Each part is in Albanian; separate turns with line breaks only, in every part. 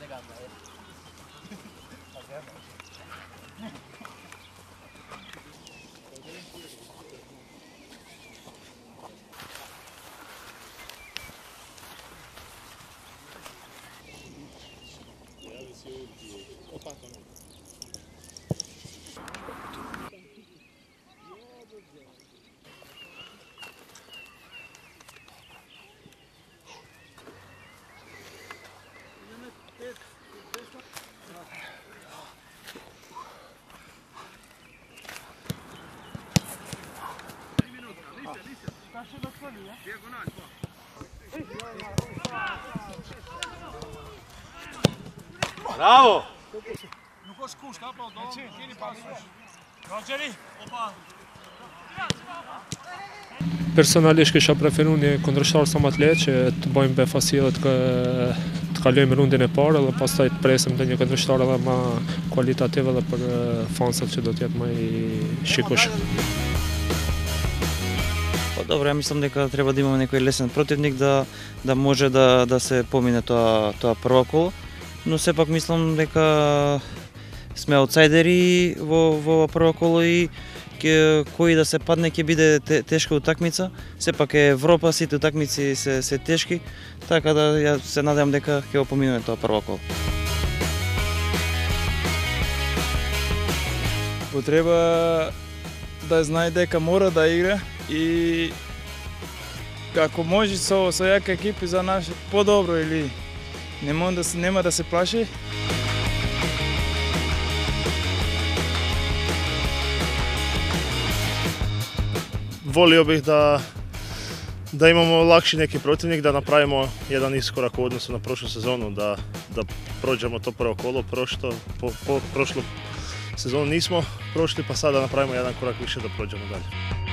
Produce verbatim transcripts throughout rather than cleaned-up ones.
Bravo!
Nuk është kusht, apo do keni pasur. Rogeri, opa.
Personalisht kisha preferuar një kundërshtar sa më të lehtë që të bëjmë befasi dhe të, të kalojmë rundin e parë dhe pastaj të presim të një kundërshtar edhe më kualitativ edhe për fansat që do të jetë më i shikush.
Pa dobro, ja mislim дека треба да имаме некој лесен противник да да може да да се помине тоа тоа прво коло, но сепак мислам дека сме аутсайдери во во прво коло и ке, кој да се падне ќе биде тешка утакмица. Сепак е Европа, сите утакмици се се тешки, така да ја се надевам дека ќе го поминеме тоа прво коло.
Потреба да знае дека мора да игра и ако може со со јака екипа за наш подобро или нема да се нема да се плаши.
Volio bih da, da imamo lakši neki protivnik, da napravimo jedan iskorak u odnosu na prošlu sezonu, da, da prođemo to prvo kolo, prošlo, po, po prošlu sezonu nismo prošli, pa sada napravimo jedan korak više da prođemo dalje.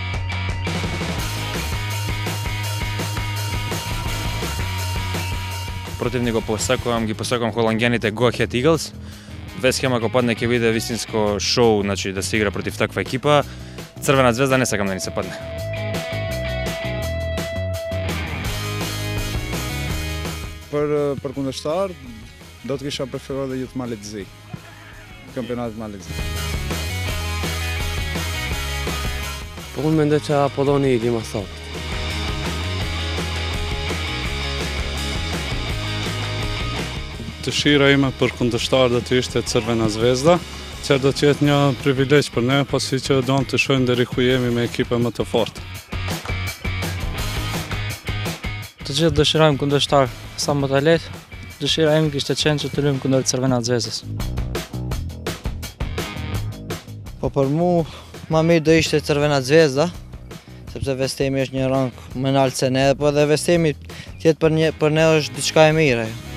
Противник го посакувам, ги посакувам холандјаните Go Ahead Eagles. Вест Хем ако падне ќе биде вистинско шоу, значи да се игра против таква екипа. Црвена звезда не сакам да ни се падне.
Për për kundërshtar do të kisha preferuar dhe Youth Malezi. Kampionatit Malezi.
Po unë mendoj që Apolloni i Limassol.
Dëshira ime për kundërshtar do të ishte Crvena Zvezda, që do të jetë një privilegj për ne, pasi që do të shohim deri ku jemi me ekipe më të fortë.
Të gjithë dëshirojmë kundërshtar sa më të lehtë. Dëshira ime kishte qenë që të luajmë kundër Crvena Zvezdës.
Po për mu, ma mirë do ishte Crvena Zvezda, sepse Vestemi është një rang më lart se ne, po dhe Vestemi tjetë për, një, për ne është diçka e mire.